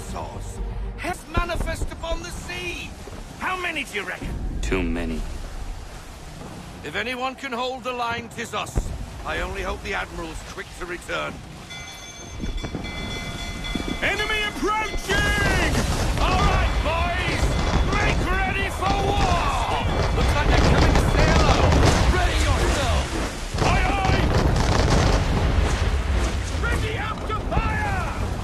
dinosaurs! Has manifest upon the sea! How many do you reckon? Too many. If anyone can hold the line, 'tis us. I only hope the Admiral's quick to return. Enemy approaching! All right, boys! Make ready for war! Looks like they're coming to say hello. Ready yourself! Aye, aye! Ready up to fire!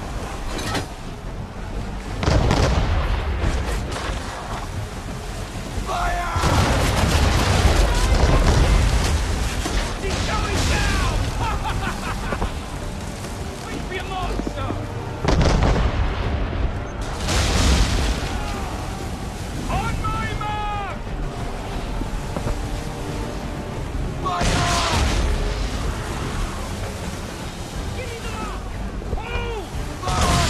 Fire! He's going down! Wait for your monster! On my mark! Fire! Give me the mark! Move! Mark!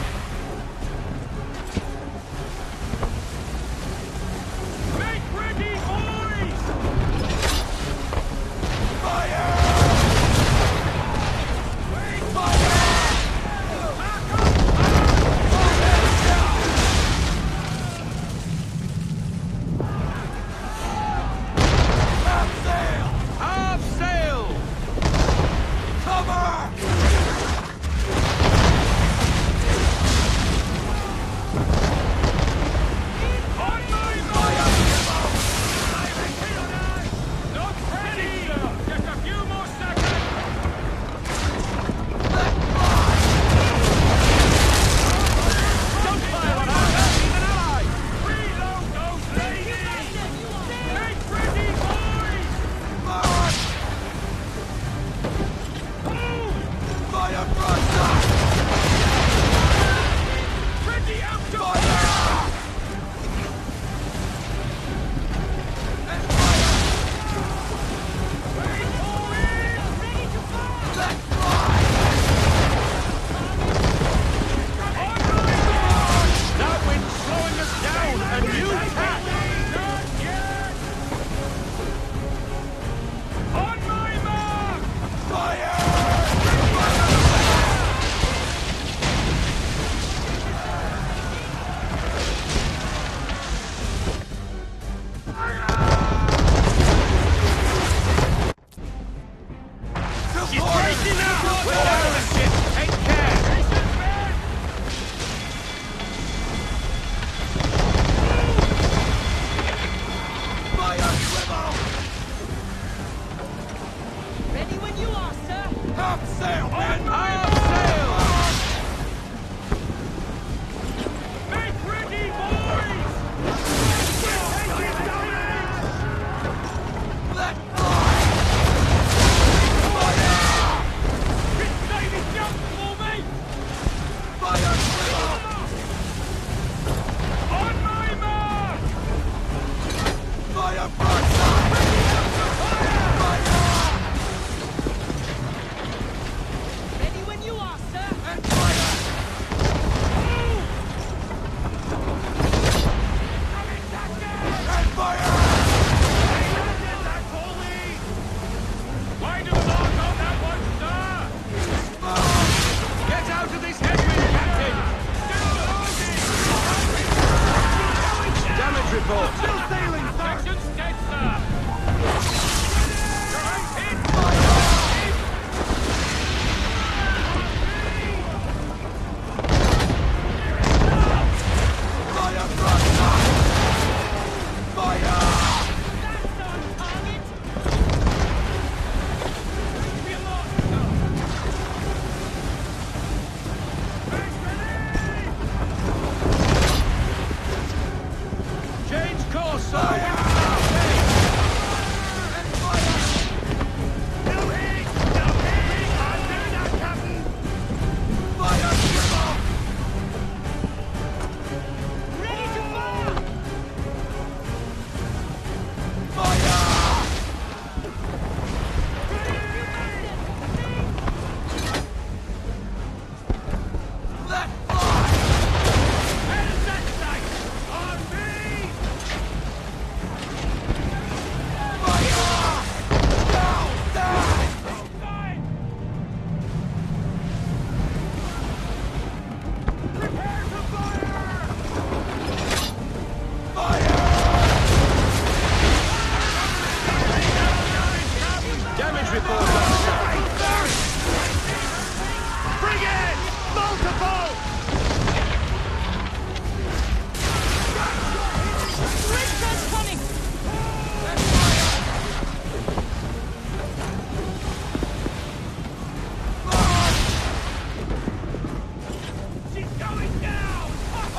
Make ready, boys! Fire! Wait! Fire! Back up! Half sail! Half sail! Cover! On my mark! Not ready! Just a few more seconds! Let fly! Don't fire on us! Even allies! Reload those ladies! Make ready, boys! March! Move! Fire first! Ready up to fire! And fire! Wait for it! Ready to fire! Let fly! On my mark! That wind's slowing us down! A new tack! Not yet! On my mark! Fire! She's breaking out! We're down the ship! Take care! Fire swivel! Ready when you are, sir. Half sail, men! Half sail! Make ready, boys! Let fly! Fire! Chris Davis, jump for me! Fire swivel! On my mark! Fire broadside! Fire! Ready when you are, sir. And fire! And fire! Why do not on that one, sir? Get out of this headwind, Captain! Damage report! Still sailing, sir! Section's dead, sir! Hit! Fire broadside! Fire! That's on target. Change course, sir!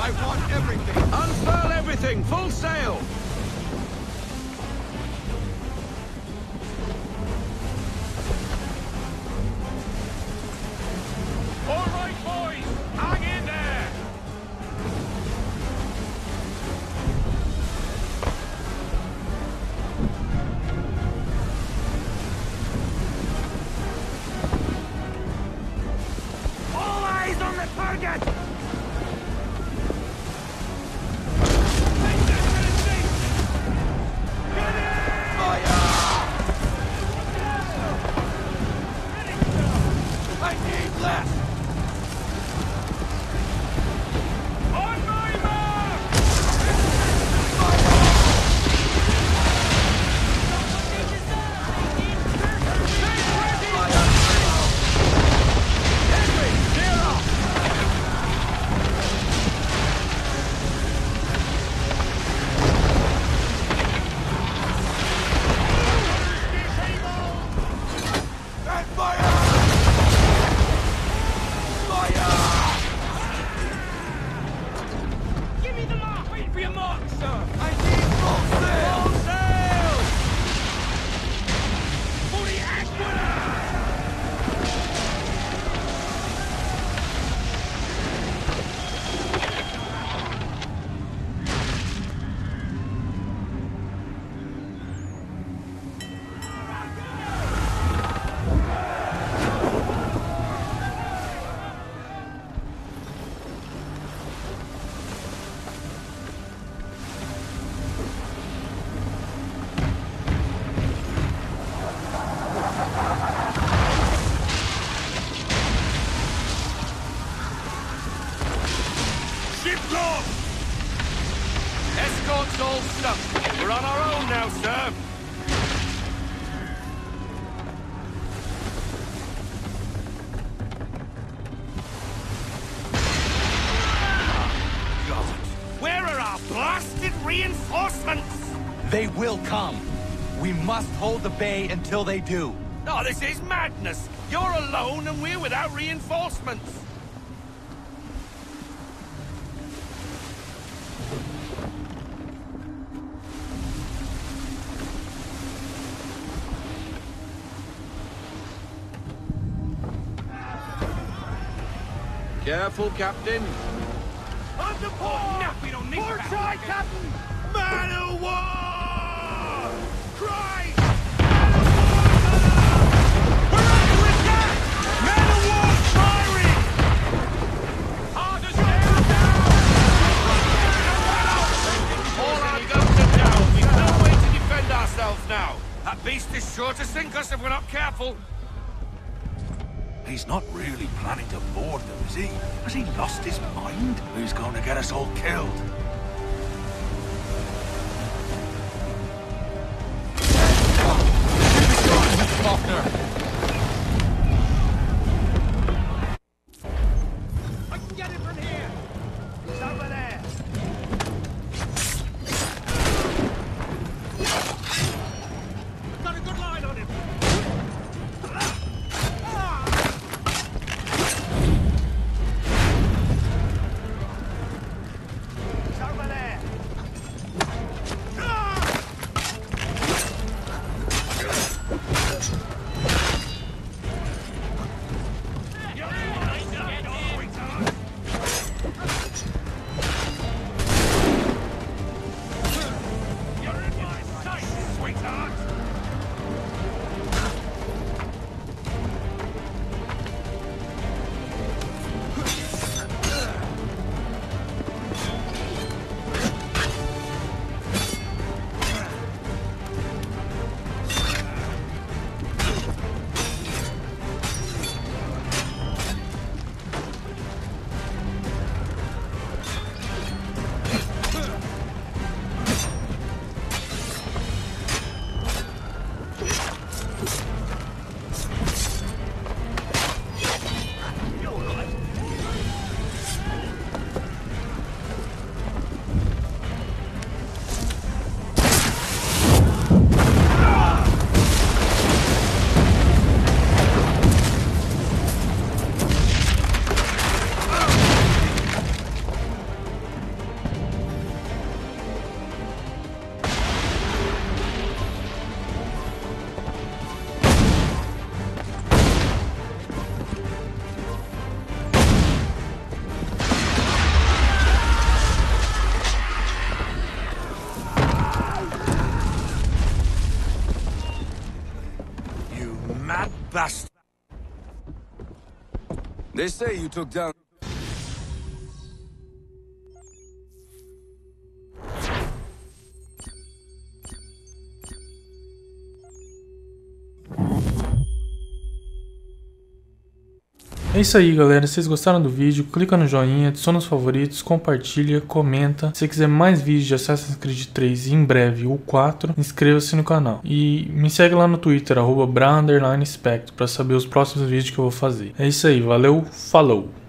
I want everything! Unfurl everything! Full sail! All right, boys! Hang in there! All eyes on the target! Escort's all stuck. We're on our own now, sir. God, where are our blasted reinforcements? They will come. We must hold the bay until they do. Oh, this is madness. You're alone and we're without reinforcements. Careful, Captain. Under port! No, we don't need Port that. side, Captain! Man of war! Christ! We're under attack! Man of war firing! Hard as down! All our guns are down. We've no way to defend ourselves now. That beast is sure to sink us if we're not careful. He's not really planning to board them, is he? Has he lost his mind? He's going to get us all killed. Faulkner! I can get it from here! He's over there! Got a good line on him! They say you took down... É isso aí, galera. Se vocês gostaram do vídeo, clica no joinha, adiciona os favoritos, compartilha, comenta. Se você quiser mais vídeos de Assassin's Creed 3 e em breve o 4, inscreva-se no canal. E me segue lá no Twitter, @bra_spectro, para saber os próximos vídeos que eu vou fazer. É isso aí, valeu, falou!